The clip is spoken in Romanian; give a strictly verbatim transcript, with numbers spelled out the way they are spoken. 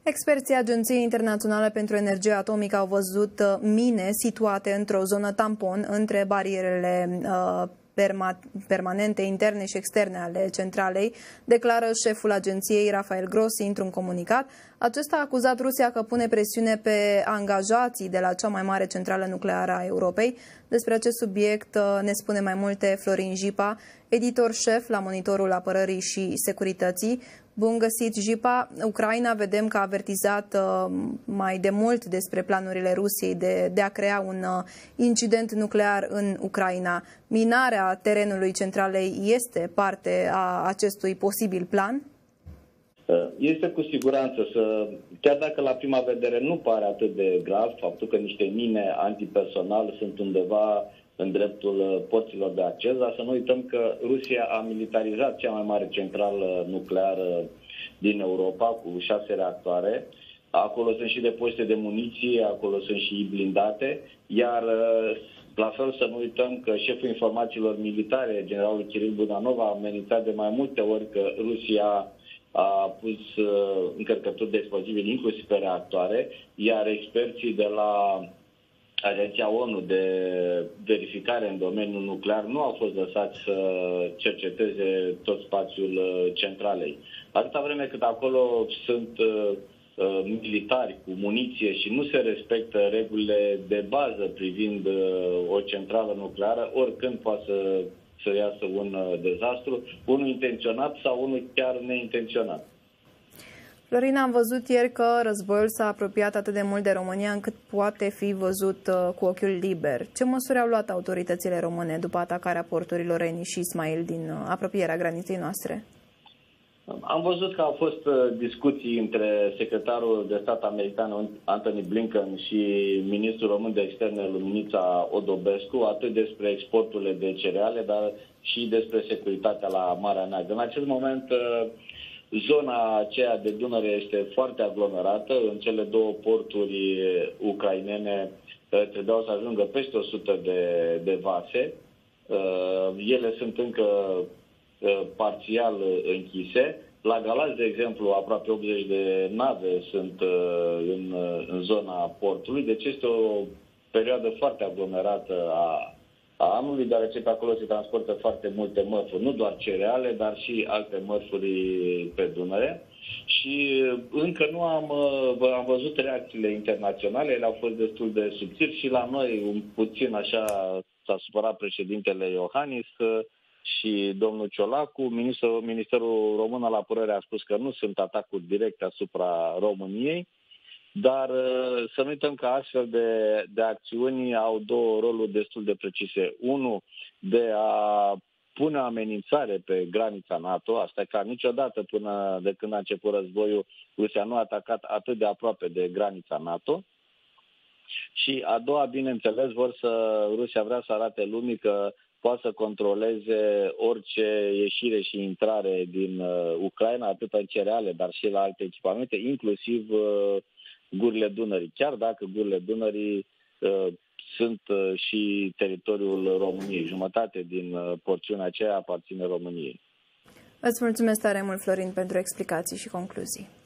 Experții Agenției Internaționale pentru Energie Atomică au văzut mine situate într-o zonă tampon între barierele uh, permanente interne și externe ale centralei, declară șeful agenției Rafael Grossi într-un comunicat. Acesta a acuzat Rusia că pune presiune pe angajații de la cea mai mare centrală nucleară a Europei. Despre acest subiect ne spune mai multe Florin Jipa, editor șef la Monitorul Apărării și Securității. Bun găsit, Jipa! Ucraina vedem că a avertizat uh, mai de mult despre planurile Rusiei de, de a crea un uh, incident nuclear în Ucraina. Minarea terenului centralei este parte a acestui posibil plan? Este cu siguranță, să, chiar dacă la prima vedere nu pare atât de grav, faptul că niște mine antipersonal sunt undeva în dreptul porților de acces, dar să nu uităm că Rusia a militarizat cea mai mare centrală nucleară din Europa cu șase reactoare. Acolo sunt și depozite de muniție, acolo sunt și blindate, iar la fel să nu uităm că șeful informațiilor militare, generalul Kiril Budanov, a amenințat de mai multe ori că Rusia a pus uh, încărcături de explozibili inclusiv pe reactoare, iar experții de la Agenția ONU de verificare în domeniul nuclear nu au fost lăsați să cerceteze tot spațiul uh, centralei. Atâta vreme cât acolo sunt uh, uh, militari cu muniție și nu se respectă regulile de bază privind uh, o centrală nucleară, oricând poate să să iasă un dezastru, unul intenționat sau unul chiar neintenționat. Florina, am văzut ieri că războiul s-a apropiat atât de mult de România încât poate fi văzut cu ochiul liber. Ce măsuri au luat autoritățile române după atacarea porturilor Eni și Ismail din apropierea graniței noastre? Am văzut că au fost discuții între secretarul de stat american Antony Blinken și ministrul român de externe Luminița Odobescu, atât despre exporturile de cereale, dar și despre securitatea la Marea Neagră. În acest moment, zona aceea de Dunăre este foarte aglomerată. În cele două porturi ucrainene trebuiau să ajungă peste o sută de, de vase. Ele sunt încă parțial închise. La Galați, de exemplu, aproape optzeci de nave sunt în, în zona portului, deci este o perioadă foarte aglomerată a, a anului, deoarece pe acolo se transportă foarte multe mărfuri, nu doar cereale, dar și alte mărfuri pe Dunăre. Și încă nu am, am văzut reacțiile internaționale, ele au fost destul de subțiri și la noi un puțin așa s-a supărat președintele Iohannis și domnul Ciolacu. Ministrul, Ministerul Român al Apărării a spus că nu sunt atacuri directe asupra României, dar să nu uităm că astfel de, de acțiuni au două roluri destul de precise. Unul, de a pune amenințare pe granița NATO, asta e ca niciodată până de când a început războiul, Rusia nu a atacat atât de aproape de granița NATO. Și a doua, bineînțeles, vor să, Rusia vrea să arate lumii că poate să controleze orice ieșire și intrare din uh, Ucraina, atât în cereale, dar și la alte echipamente, inclusiv uh, gurile Dunării. Chiar dacă gurile Dunării uh, sunt uh, și teritoriul României. Jumătate din uh, porțiunea aceea aparține României. Îți mulțumesc tare mult, Florin, pentru explicații și concluzii.